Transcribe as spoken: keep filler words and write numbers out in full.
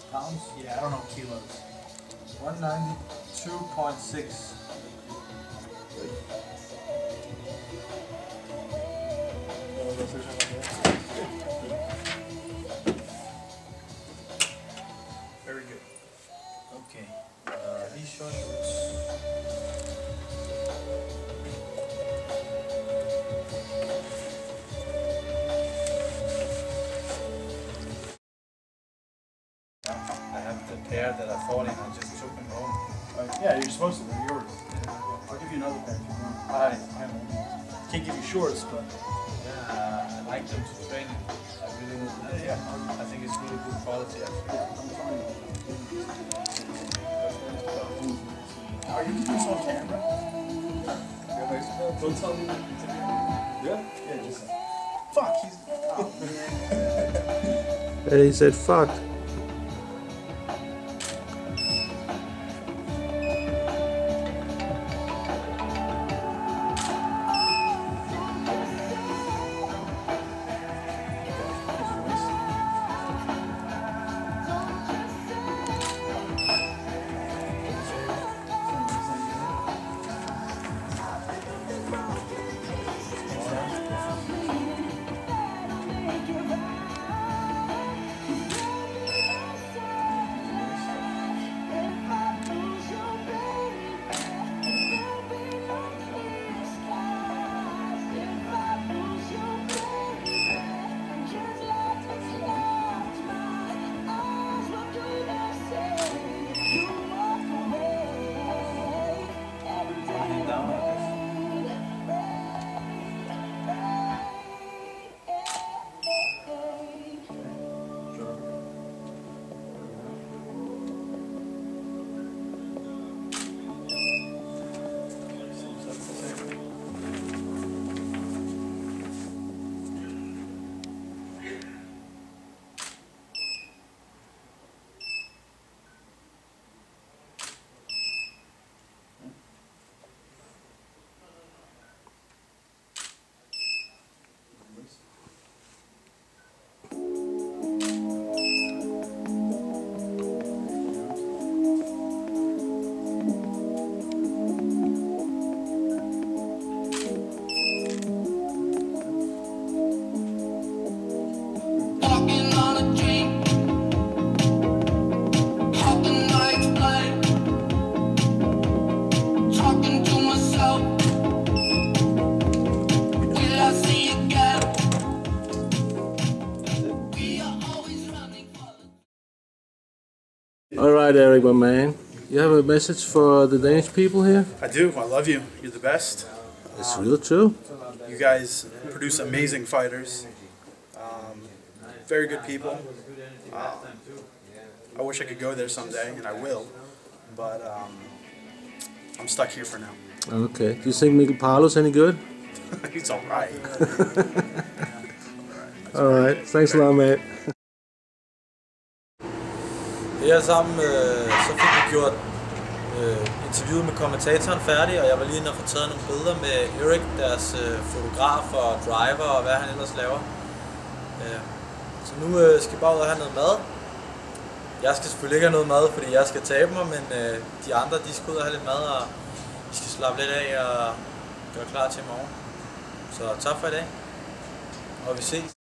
Pounds? Yeah, I don't know kilos. one ninety-two point six. Very good. Okay. Uh, these short shorts. I have the pair that I fought in. I just took them home. Uh, yeah, you're supposed to. They're yours. I'll give you another pair if you want. I, I can't give you shorts, but Yeah, I like them to train in. I really would. yeah, yeah. I think it's really good quality actually. Are you doing this on camera? Don't tell me. Yeah? Yeah, just fuck. He's. Oh, And he said, fuck. All right, Eric, my man. You have a message for the Danish people here? I do. I love you. You're the best. It's real true. You guys produce amazing fighters. Um, very good people. Um, I wish I could go there someday, and I will. But um, I'm stuck here for now. Okay. Do you think Miguel Paolo's any good? He's all right. All right. Thanks a lot, mate. Det er sammen, øh, så fik vi gjort øh, interviewet med kommentatoren færdig, og jeg var lige inde og få taget nogle billeder med Eric, deres øh, fotograf og driver og hvad han ellers laver. Øh, så nu øh, skal vi bare ud og have noget mad. Jeg skal selvfølgelig ikke have noget mad, fordi jeg skal tabe mig, men øh, de andre de skal ud og have lidt mad, og vi skal slappe lidt af og gøre klar til i morgen. Så tak for i dag, og vi ses.